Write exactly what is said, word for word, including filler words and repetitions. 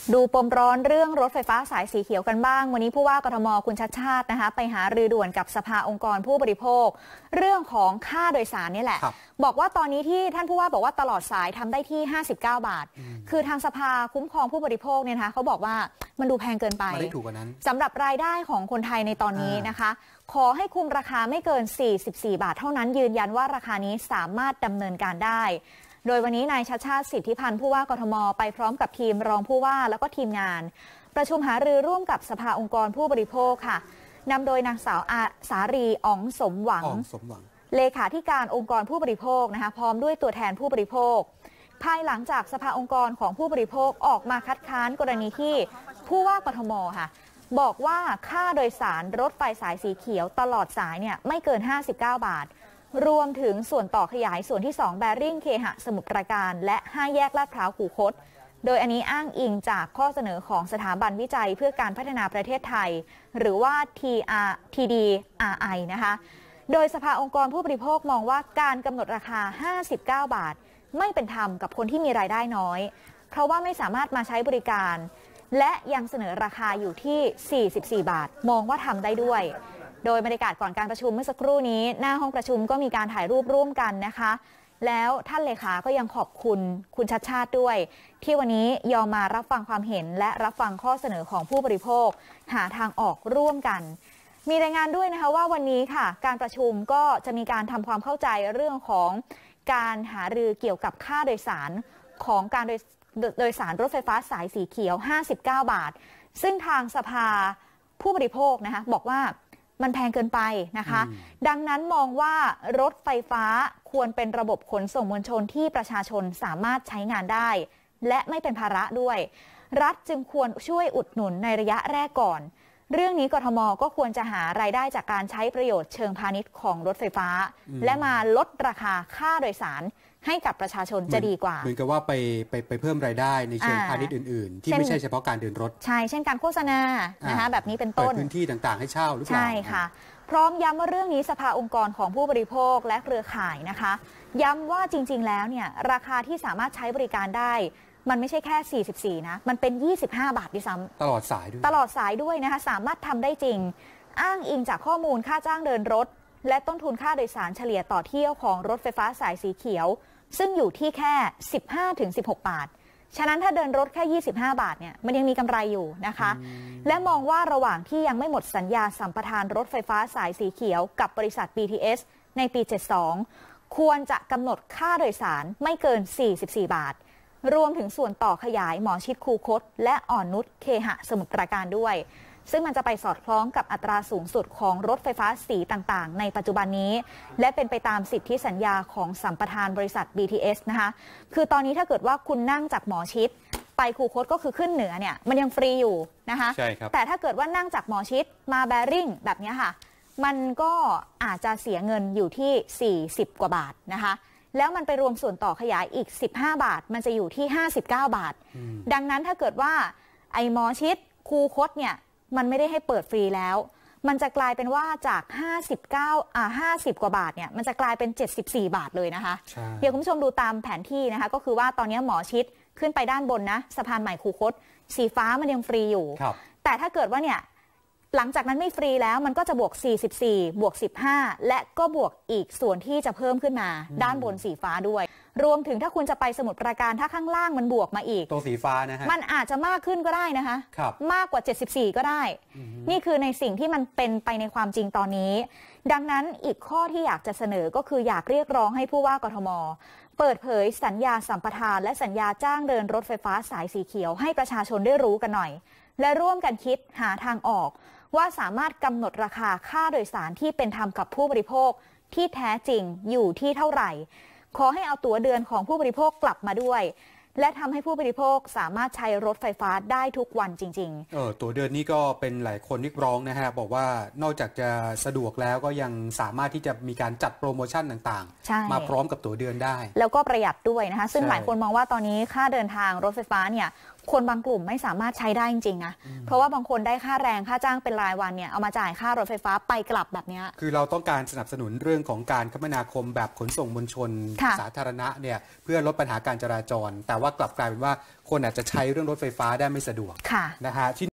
ดูปมร้อนเรื่องรถไฟฟ้าสายสีเขียวกันบ้างวันนี้ผู้ว่ากทมคุณชัชชาตินะคะไปหารือด่วนกับสภาองค์กรผู้บริโภคเรื่องของค่าโดยสารนี่แหละบอกว่าตอนนี้ที่ท่านผู้ว่าบอกว่าตลอดสายทำได้ที่ห้าสิบเก้าบาทคือทางสภาคุ้มครองผู้บริโภคเนี่ยนะคะเขาบอกว่ามันดูแพงเกินไปสำหรับรายได้ของคนไทยในตอนนี้นะคะขอให้คุมราคาไม่เกินสี่สิบสี่บาทเท่านั้นยืนยันว่าราคานี้สามารถดำเนินการได้โดยวันนี้นายชัชชาติสิทธิพันธ์ผู้ว่ากทมไปพร้อมกับทีมรองผู้ว่าแล้วก็ทีมงานประชุมหารือร่วมกับสภาองค์กรผู้บริโภคค่ะนำโดยนางสาวอาสารีอ๋องสมหวังเลขาธิการองค์กรผู้บริโภคนะคะพร้อมด้วยตัวแทนผู้บริโภคภายหลังจากสภาองค์กรของผู้บริโภคออกมาคัดค้านกรณีที่ผู้ว่ากทมค่ะบอกว่าค่าโดยสารรถไฟสายสีเขียวตลอดสายเนี่ยไม่เกินห้าสิบเก้าบาทรวมถึงส่วนต่อขยายส่วนที่สองแบริ่งเคหะสมุทรปราการและห้าแยกลาดพร้าวคูคตโดยอันนี้อ้างอิงจากข้อเสนอของสถาบันวิจัยเพื่อการพัฒนาประเทศไทยหรือว่า ที อาร์ ที ดี อาร์ ไอ นะคะโดยสภาองค์กรผู้บริโภคมองว่าการกำหนดราคาห้าสิบเก้าบาทไม่เป็นธรรมกับคนที่มีรายได้น้อยเพราะว่าไม่สามารถมาใช้บริการและยังเสนอราคาอยู่ที่สี่สิบสี่บาทมองว่าทำได้ด้วยโดยบรรยากาศก่อนการประชุมเมื่อสักครู่นี้หน้าห้องประชุมก็มีการถ่ายรูปร่วมกันนะคะแล้วท่านเลขาก็ยังขอบคุณคุณชัชชาติด้วยที่วันนี้ยอมมารับฟังความเห็นและรับฟังข้อเสนอของผู้บริโภคหาทางออกร่วมกันมีรายงานด้วยนะคะว่าวันนี้ค่ะการประชุมก็จะมีการทำความเข้าใจเรื่องของการหารือเกี่ยวกับค่าโดยสารของการโดยโดยสารรถไฟฟ้าสายสีเขียวห้าสิบเก้าบาทซึ่งทางสภาผู้บริโภคนะคะบอกว่ามันแพงเกินไปนะคะดังนั้นมองว่ารถไฟฟ้าควรเป็นระบบขนส่งมวลชนที่ประชาชนสามารถใช้งานได้และไม่เป็นภาระด้วยรัฐจึงควรช่วยอุดหนุนในระยะแรกก่อนเรื่องนี้กทมก็ควรจะหารายได้จากการใช้ประโยชน์เชิงพาณิชย์ของรถไฟฟ้าและมาลดราคาค่าโดยสารให้กับประชาชนจะดีกว่าเหมือนกับว่าไปไปไปเพิ่มรายได้ในเชิงพาณิชย์อื่นๆที่ไม่ใช่เฉพาะการเดินรถใช่เช่นการโฆษณานะคะแบบนี้เป็นต้นพื้นที่ต่างๆให้เช่าหรือเปล่าใช่ค่ะพร้อมย้ำว่าเรื่องนี้สภาองค์กรของผู้บริโภคและเครือข่ายนะคะย้ำว่าจริงๆแล้วเนี่ยราคาที่สามารถใช้บริการได้มันไม่ใช่แค่สี่สิบสี่นะมันเป็นยี่สิบห้าบาทด้วยซ้ำตลอดสายด้วยตลอดสายด้วยนะคะสามารถทำได้จริงอ้างอิงจากข้อมูลค่าจ้างเดินรถและต้นทุนค่าโดยสารเฉลี่ยต่อเที่ยวของรถไฟฟ้าสายสีเขียวซึ่งอยู่ที่แค่ สิบห้าถึงสิบหก บาทฉะนั้นถ้าเดินรถแค่ยี่สิบห้าบาทเนี่ยมันยังมีกำไรอยู่นะคะและมองว่าระหว่างที่ยังไม่หมดสัญญาสัมปทานรถไฟฟ้าสายสีเขียวกับบริษัท บี ที เอส ในปีเจ็ดสิบสองควรจะกำหนดค่าโดยสารไม่เกินสี่สิบสี่บาทรวมถึงส่วนต่อขยายหมอชิดคูคตและอ่อนนุชเคหะสมุทรปราการด้วยซึ่งมันจะไปสอดคล้องกับอัตราสูงสุดของรถไฟฟ้าสีต่างๆในปัจจุบันนี้และเป็นไปตามสิทธิสัญญาของสัมปทานบริษัท บี ที เอส นะคะคือตอนนี้ถ้าเกิดว่าคุณนั่งจากหมอชิดไปคูคตก็คือขึ้นเหนือเนี่ยมันยังฟรีอยู่นะคะใช่ครับแต่ถ้าเกิดว่านั่งจากหมอชิดมาแบริ่งแบบนี้ค่ะมันก็อาจจะเสียเงินอยู่ที่สี่สิบกว่าบาทนะคะแล้วมันไปรวมส่วนต่อขยายอีกสิบห้าบาทมันจะอยู่ที่ห้าสิบเก้าบาทดังนั้นถ้าเกิดว่าไอ้หมอชิดคูคตเนี่ยมันไม่ได้ให้เปิดฟรีแล้วมันจะกลายเป็นว่าจากห้าสิบเก้าอ่าห้าสิบกว่าบาทเนี่ยมันจะกลายเป็นเจ็ดสิบสี่บาทเลยนะคะเดี๋ยวคุณผู้ชมดูตามแผนที่นะคะก็คือว่าตอนนี้หมอชิดขึ้นไปด้านบนนะสะพานใหม่คูคตสีฟ้ามันยังฟรีอยู่แต่ถ้าเกิดว่าเนี่ยหลังจากนั้นไม่ฟรีแล้วมันก็จะบวกสี่สิบสี่บวกสิบห้าและก็บวกอีกส่วนที่จะเพิ่มขึ้นมาด้านบนสีฟ้าด้วยรวมถึงถ้าคุณจะไปสมุทรปราการถ้าข้างล่างมันบวกมาอีกตัวสีฟ้านะฮะมันอาจจะมากขึ้นก็ได้นะคะมากกว่าเจ็ดสิบสี่ก็ได้นี่คือในสิ่งที่มันเป็นไปในความจริงตอนนี้ดังนั้นอีกข้อที่อยากจะเสนอก็คืออยากเรียกร้องให้ผู้ว่ากทมเปิดเผยสัญญาสัมปทานและสัญญาจ้างเดินรถไฟฟ้าสายสีเขียวให้ประชาชนได้รู้กันหน่อยและร่วมกันคิดหาทางออกว่าสามารถกำหนดราคาค่าโดยสารที่เป็นธรรมกับผู้บริโภคที่แท้จริงอยู่ที่เท่าไหร่ขอให้เอาตั๋วเดือนของผู้บริโภคกลับมาด้วยและทำให้ผู้บริโภคสามารถใช้รถไฟฟ้าได้ทุกวันจริงๆเออตั๋วเดือนนี้ก็เป็นหลายคนเรียกร้องนะฮะบอกว่านอกจากจะสะดวกแล้วก็ยังสามารถที่จะมีการจัดโปรโมชั่นต่างๆมาพร้อมกับตั๋วเดือนได้แล้วก็ประหยัดด้วยนะคะซึ่งหลายคนมองว่าตอนนี้ค่าเดินทางรถไฟฟ้าเนี่ยคนบางกลุ่มไม่สามารถใช้ได้จริงๆนะเพราะว่าบางคนได้ค่าแรงค่าจ้างเป็นรายวันเนี่ยเอามาจ่ายค่ารถไฟฟ้าไปกลับแบบนี้คือเราต้องการสนับสนุนเรื่องของการคมนาคมแบบขนส่งมวลชนสาธารณะเนี่ยเพื่อลดปัญหาการจราจรแต่ว่ากลับกลายเป็นว่าคนอาจจะใช้เรื่องรถไฟฟ้าได้ไม่สะดวกนะฮะ